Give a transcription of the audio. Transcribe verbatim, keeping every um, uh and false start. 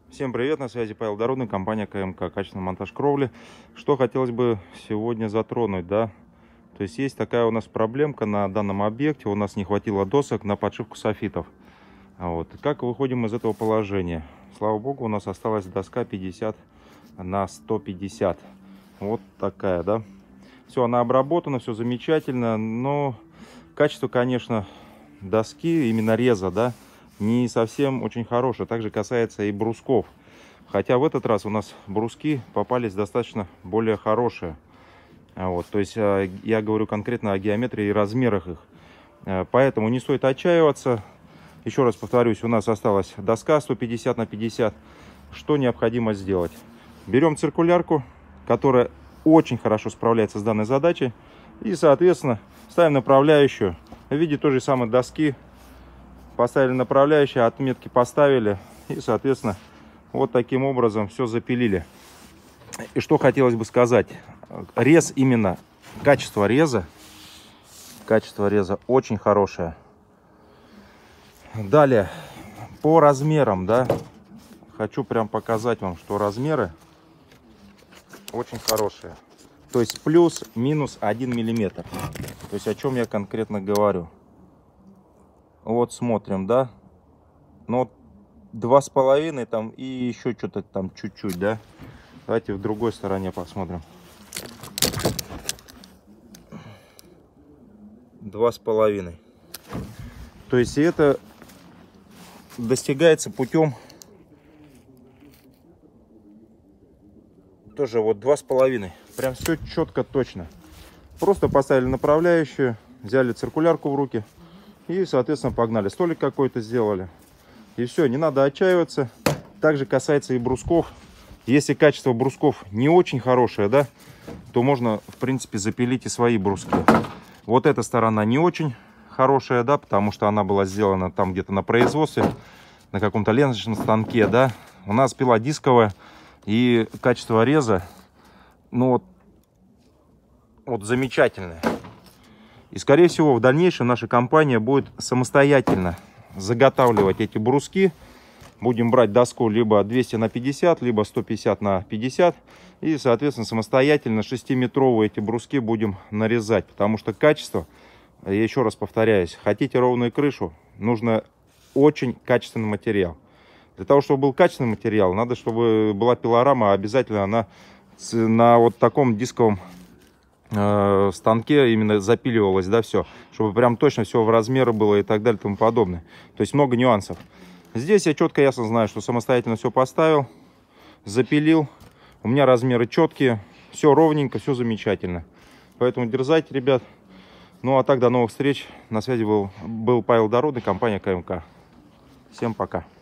Всем привет, на связи Павел Дородный, компания КМК, качественный монтаж кровли. Что хотелось бы сегодня затронуть, да? То есть есть такая у нас проблемка на данном объекте, у нас не хватило досок на подшивку софитов. Вот. Как выходим из этого положения? Слава богу, у нас осталась доска пятьдесят на сто пятьдесят. Вот такая, да? Все, она обработана, все замечательно, но качество, конечно, доски, именно реза, да, не совсем очень хорошее. Также касается и брусков. Хотя в этот раз у нас бруски попались достаточно более хорошие. Вот, то есть я говорю конкретно о геометрии и размерах их. Поэтому не стоит отчаиваться. Еще раз повторюсь, у нас осталась доска сто пятьдесят на пятьдесят. Что необходимо сделать? Берем циркулярку, которая очень хорошо справляется с данной задачей. И, соответственно, ставим направляющую в виде той же самой доски. Поставили направляющие, отметки поставили. И, соответственно, вот таким образом все запилили. И что хотелось бы сказать. Рез именно, качество реза. Качество реза очень хорошее. Далее, по размерам, да. Хочу прям показать вам, что размеры очень хорошие. То есть плюс-минус один миллиметр. То есть о чем я конкретно говорю. Вот смотрим, да. Ну, два с половиной там и еще что-то там чуть-чуть, да. Давайте в другой стороне посмотрим. Два с половиной. То есть это достигается путем тоже вот два с половиной. Прям все четко, точно. Просто поставили направляющую, взяли циркулярку в руки и, соответственно, погнали. Столик какой-то сделали. И все, не надо отчаиваться. Также касается и брусков. Если качество брусков не очень хорошее, да, то можно, в принципе, запилить и свои бруски. Вот эта сторона не очень хорошая, да, потому что она была сделана там где-то на производстве, на каком-то ленточном станке, да. У нас пила дисковая, и качество реза, ну вот, вот замечательное. И, скорее всего, в дальнейшем наша компания будет самостоятельно заготавливать эти бруски. Будем брать доску либо двести на пятьдесят, либо сто пятьдесят на пятьдесят. И, соответственно, самостоятельно шестиметровые эти бруски будем нарезать. Потому что качество, я еще раз повторяюсь, хотите ровную крышу, нужно очень качественный материал. Для того, чтобы был качественный материал, надо, чтобы была пилорама, обязательно она на вот таком дисковом э, станке именно запиливалась, да, все. Чтобы прям точно все в размеры было и так далее и тому подобное. То есть много нюансов. Здесь я четко, ясно знаю, что самостоятельно все поставил, запилил. У меня размеры четкие, все ровненько, все замечательно. Поэтому дерзайте, ребят. Ну а так, до новых встреч. На связи был, был Павел Дородный, компания КМК. Всем пока.